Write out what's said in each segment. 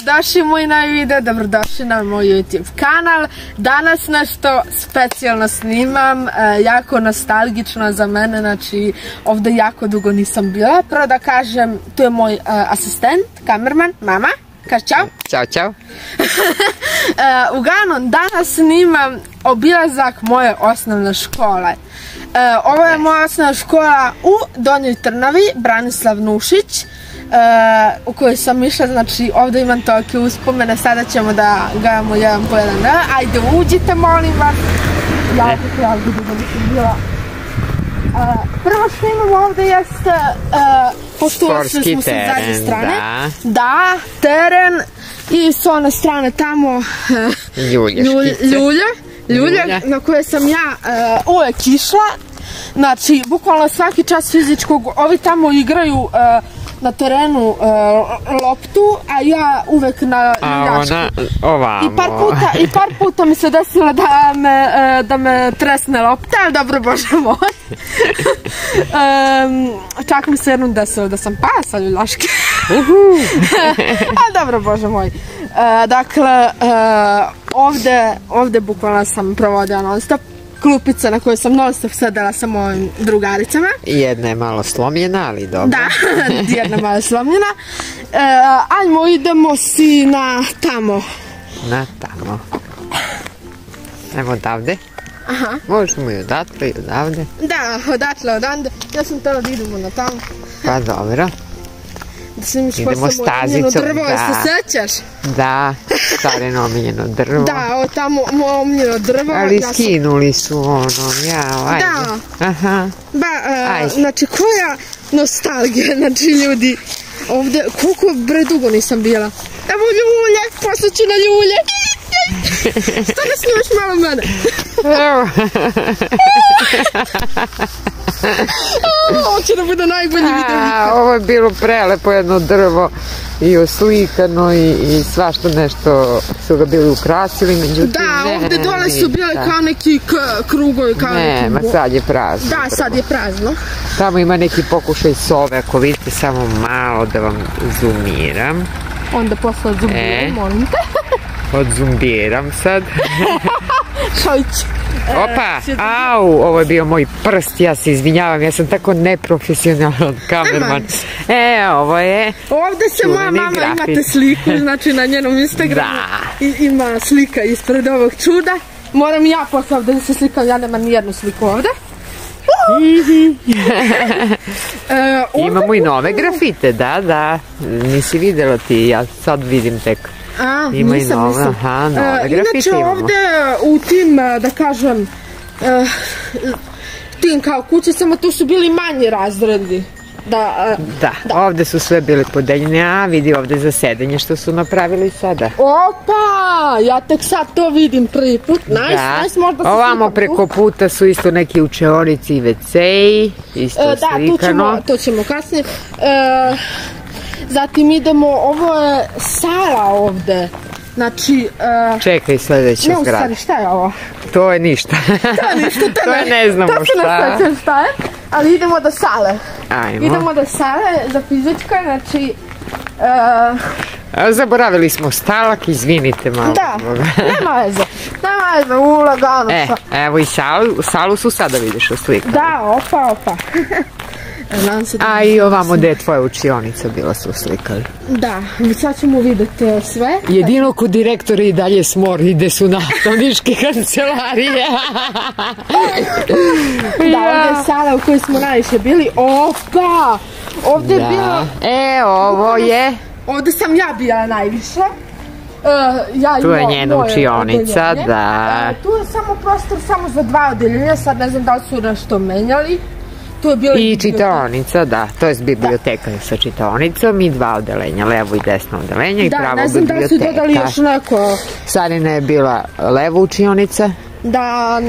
dobrodošli u moj novi video, dobrodošli na moj YouTube kanal. Danas nešto specijalno snimam, jako nostalgično za mene, znači ovdje jako dugo nisam bila. Prvo da kažem, tu je moj asistent, kamerman, mama. Kaži čao. Ćao, čao. Uglavnom, danas snimam obilazak moje osnovne škole. Ovo je moja osnovna škola u Donjoj Trnavi, Branislav Nušić, u kojoj sam išla, znači ovdje imam tolike uspomene, sada ćemo da gledamo jedan po jedan. Ajde, uđite, molim vas. Jako dugo nisam bila. Prvo što imamo ovdje jeste, pošto smo sa zadnje strane, da, teren i s one strane tamo ljulje na koje sam ja uvek išla. Znači, bukvalno svaki čas fizičkog, ovi tamo igraju na terenu loptu, a ja uvek na ljuljačku. I par puta mi se desilo da me tresne lopta, ali dobro, bože moj. Čak mi se jednom desilo da sam pala sa ljuljaške. Ali dobro, bože moj. Dakle, ovdje bukvalno sam provodila non stop. Klupica na kojoj sam non stop sedela sa mojim drugaricama. Jedna je malo slomljena, ali dobro. Da, jedna je malo slomljena. Ajmo, idemo si na tamo. Na tamo. Evo odavde. Aha. Možemo i odatle i odavde. Da, odatle, odavde. Ja sam htjela da idemo na tamo. Pa dobro. Da snimiš posle moje omiljeno drvo, se sećaš? Da, stareno omiljeno drvo. Da, ovo tamo moje omiljeno drvo. Ali skinuli su ono, jao, ajde. Da. Aha. Znači, koja nostalgija, znači ljudi, ovdje, koliko bre dugo nisam bila. Evo ljulje, posle ću na ljulje. Što ne snimaš malo mene? Evo. Ovo će da bude najbolji video. Ovo je bilo prelepo jedno drvo i oslikano i svašta nešto su ga bili ukrasili, međutim da, ovdje dole su bile kao neki krugovi, kao neki... Nema, sad je prazno. Da, sad je prazno. Tamo ima neki pokušaj sove, ako vidite samo malo da vam zoomiram. Onda posle zoomiram, molim te. Odzumbiram sad. Šojić. Opa, au, ovo je bio moj prst, ja se izvinjavam, ja sam tako neprofesionalan kamerman. Ovo je... Ovdje se moja mama, imate sliku, znači na njenom Instagramu ima slika ispred ovog čuda. Moram ja posle ovdje da se slikam, ja nemam nijednu sliku ovdje. Imamo i nove grafite, da, nisi vidjela ti, ja sad vidim tek. Nisam. Inače ovdje u tim, da kažem, tim kao kućicama, tu su bili manji razredi. Da, ovdje su sve bili podeljene, a vidi ovdje za sedenje što su napravili sada. Opa, ja tek sad to vidim prvi put, nice, možda se ovamo preko puta su isto neki učionici i WC-i, isto slikano. Da, to ćemo kasnije. Zatim idemo, ovo je sala ovdje, znači... Čekaj, sljedeća zgrada. Ne, u stvari, šta je ovo? To je ništa. To je ne znamo šta. To se ne svećam šta je, ali idemo do sale. Ajmo. Idemo do sale za fizičko, znači... Zaboravili smo stalak, izvinite malo. Da, nema veze, ulagano. Evo i salu su sada vidiš u sliku. Da, opa. A i ovamo gdje je tvoja učionica bila su slikali. Da, sad ćemo vidjeti sve. Jedino kod direktora i dalje smor ide su nastavničke kancelarije. Da, ovdje je sala u kojoj smo najviše bili. Opa! Ovdje je bilo... ovo je... Ovdje sam ja bila najviše. Tu je njena učionica, da. Tu je samo prostor samo za 2 odeljenja, sad ne znam da li su nešto menjali. I čitaonica, da, to je biblioteka sa čitaonicom i 2 odelenja, levo i desno odelenja i pravo biblioteka. Da, ne znam da li su dodali još neko... Sarina je bila levo učionica. Da,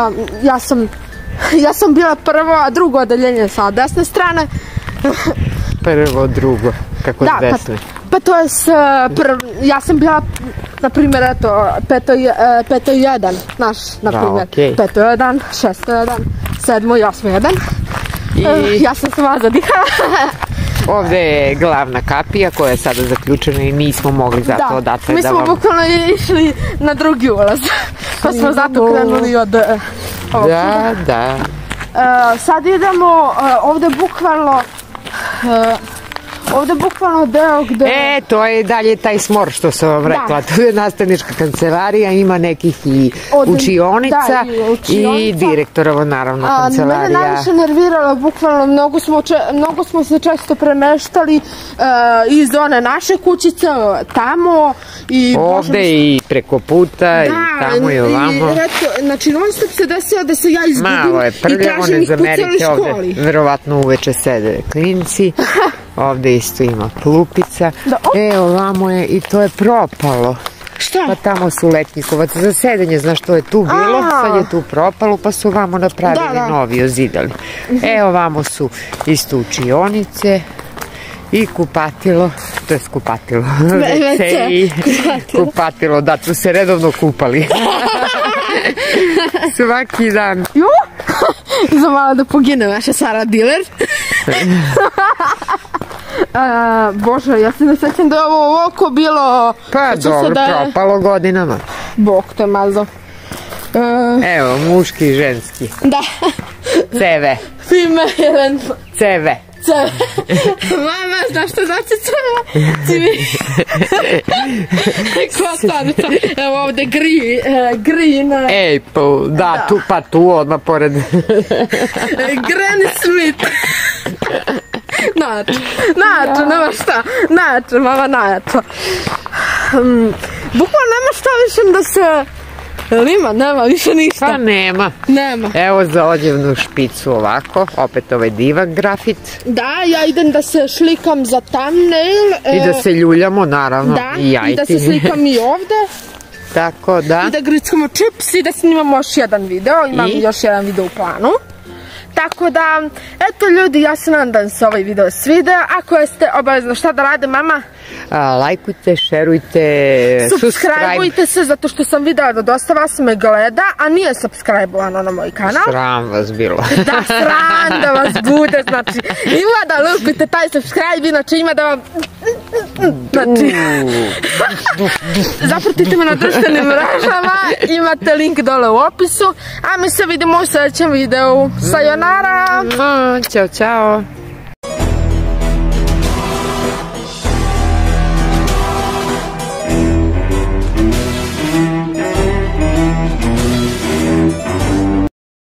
ja sam bila prvo, a drugo odeljenje sa desne strane. Prvo, drugo, kako s desne? Pa to je ja sam bila, na primjer, eto, 5.1, naš, na primjer, 5.1, 6.1, 7. i 8.1. Ja sam se vas zadihala. Ovde je glavna kapija koja je sada zaključena i nismo mogli zato odatle da vam... Mi smo bukvalno išli na drugi ulaz, pa smo zato krenuli od ovog. Da. Sad idemo ovde bukvalno deo gde... To je dalje taj smor što sam vam rekla. Tu je nastavnička kancelarija, ima nekih i učionica i direktorovo naravno kancelarija. Mene najviše nerviralo, bukvalno mnogo smo se često premeštali iz one naše kućice tamo. Ovde i preko puta i tamo i ovamo. Znači non stop se desilo da se ja izgubim i tražim ih po cijeloj školi. Verovatno uveče sede klinci. Ovde isto ima klupica. Ovamo je i to je propalo. Šta? Pa tamo su letnjikovac za sedenje, znaš što je tu bilo, sad je tu propalo pa su ovamo napravili novi, ozidali. Ovamo su isto učionice i kupatilo, to je kupatilo, kupatilo, da tu se redovno kupali. Svaki dan. Za malo da pogine vaša Sara Diler. Bože, ja se ne sjećam da je ovo ovako bilo... Pa dobro, propalo godinama. Bog te mazo. Evo, muški i ženski. Da. Ceve. Female. Ceve. Mama, znaš što znači ceve? Civi. Kostanica. Evo ovde green. Da, tu odmah pored. Granny Smith. Načo, nema šta. Načo, mama načo. Bukvalno nema šta više da se... Nema više ništa. Pa nema. Evo za odjevnu špicu ovako, opet ovaj divan grafit. Da, ja idem da se šlikam za thumbnail. I da se ljuljamo, naravno. Da, i da se slikam i ovde. Tako da. I da grickamo čips i da snimamo još jedan video. Imam još jedan video u planu. Tako da, eto ljudi, ja se nadam da se ovaj video svidio. Ako jeste, obavezno šta da rade, mama? Lajkujte, šerujte, subscribeujte se, zato što sam videla da dosta vas me gleda, a nije subscribe-ovano na moj kanal. Sram vas bilo. Da, sram da vas bude, znači, ima da lupite taj subscribe, inače ima da vam... Znači, zapratite me na društvenim mrežama, imate link dole u opisu, a mi se vidimo u sljedećem videu. Sayonara! Ćao, čao!